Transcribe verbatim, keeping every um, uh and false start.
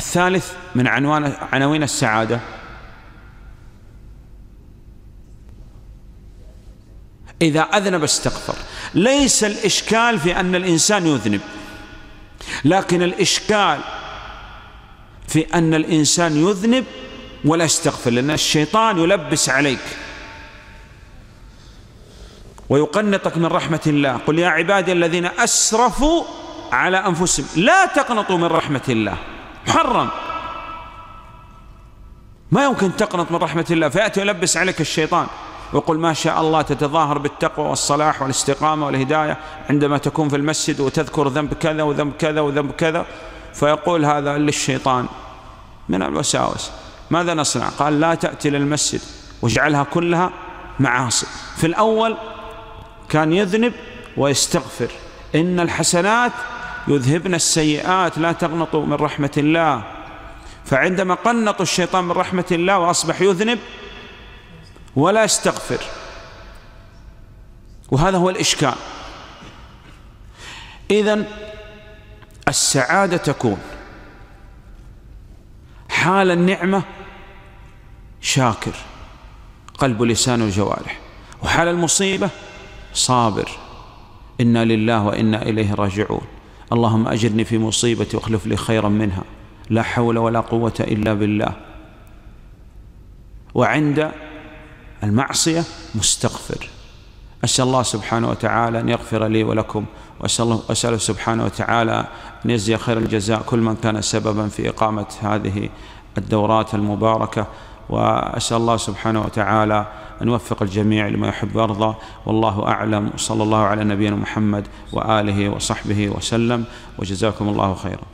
الثالث من عنوان عناوين السعادة إذا أذنب استغفر. ليس الإشكال في أن الإنسان يذنب، لكن الإشكال في أن الإنسان يذنب ولا يستغفر، لأن الشيطان يلبس عليك ويقنطك من رحمة الله. قل يا عبادي الذين أسرفوا على أنفسهم لا تقنطوا من رحمة الله. محرم، ما يمكن تقنط من رحمة الله. فيأتي يلبس عليك الشيطان ويقول ما شاء الله تتظاهر بالتقوى والصلاح والاستقامة والهداية عندما تكون في المسجد وتذكر ذنب كذا وذنب كذا وذنب كذا، فيقول هذا للشيطان من الوساوس. ماذا نصنع؟ قال لا تأتي للمسجد واجعلها كلها معاصي. في الأول كان يذنب ويستغفر، إن الحسنات يذهبن السيئات لا تقنطوا من رحمة الله. فعندما قنطوا الشيطان من رحمة الله وأصبح يذنب ولا يستغفر، وهذا هو الإشكال. إذن السعادة تكون حال النعمة شاكر قلب لسان وجوارح، وحال المصيبة صابر إنا لله وإنا إليه راجعون. اللهم أجرني في مصيبتي واخلف لي خيرا منها، لا حول ولا قوة إلا بالله. وعند المعصية مستغفر. أسأل الله سبحانه وتعالى أن يغفر لي ولكم، وأسأله سبحانه وتعالى أن يجزي خير الجزاء كل من كان سببا في إقامة هذه الدورات المباركة. وأسأل الله سبحانه وتعالى أن يوفق الجميع لما يحب ويرضى، والله أعلم. وصلى الله على نبينا محمد وآله وصحبه وسلم، وجزاكم الله خيرا.